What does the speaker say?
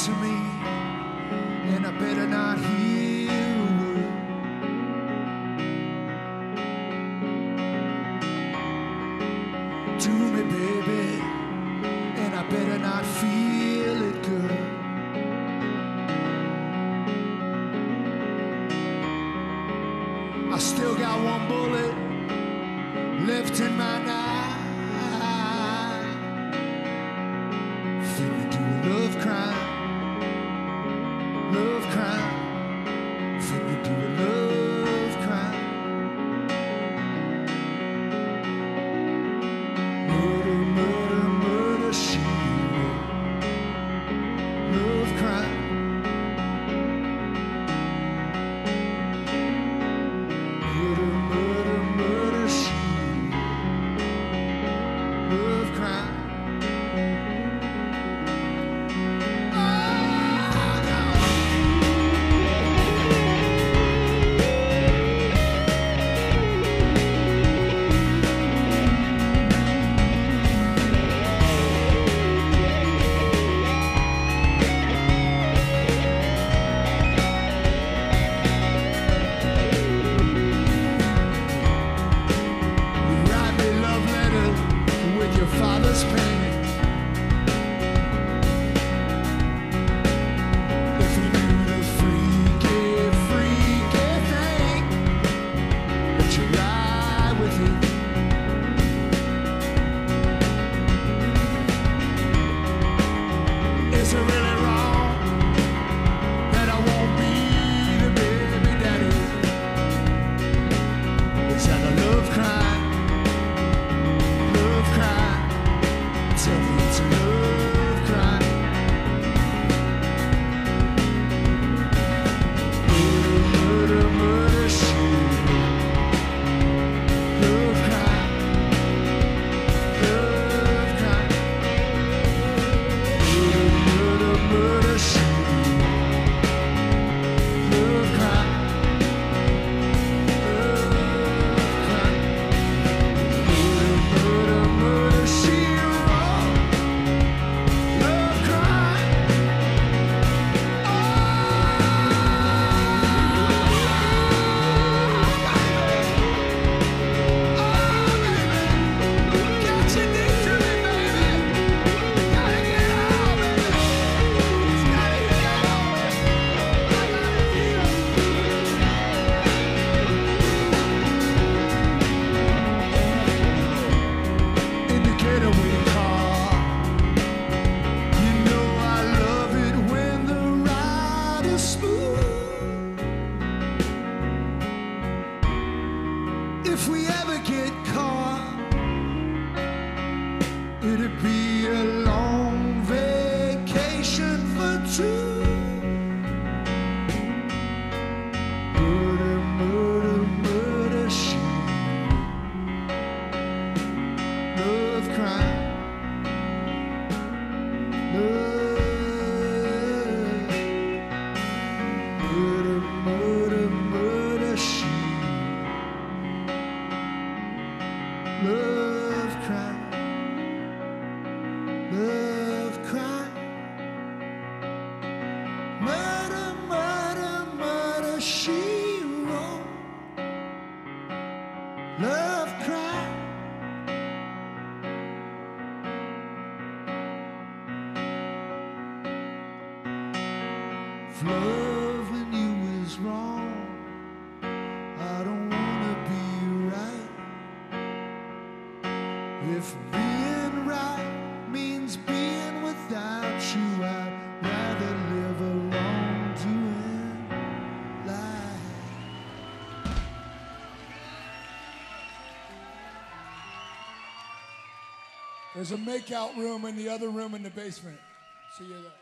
to me, and I better not hear a word. To me, baby, and I better not feel it good. I still got one bullet left in my knife. Finna do a love crime, love crime. Finna do a love crime. Murder, murder, murder, she wrote. Love crime. Murder, murder, murder, she wrote. Love crime. Your father's pain. If you knew the freaky, freaky thing that you lie with him. Is it really wrong that I won't be the baby daddy? Is that a love crime? Tell me it's a love crime. Murder, murder, murder, she love crime. Love crime. Murder, murder, murder, she love crime. Love crime. Murder, murder, murder, she if we ever get caught, it'd be a long vacation for two. Murder, murder, murder, she love crime. Love. Murder, murder, murder, she love crime, love crime, murder, murder, murder, she wrote. Love crime. If loving you is wrong, I don't wanna be right. If being right means being without you, I'd rather live a wrongdoing life. There's a makeout room in the other room in the basement. See you there.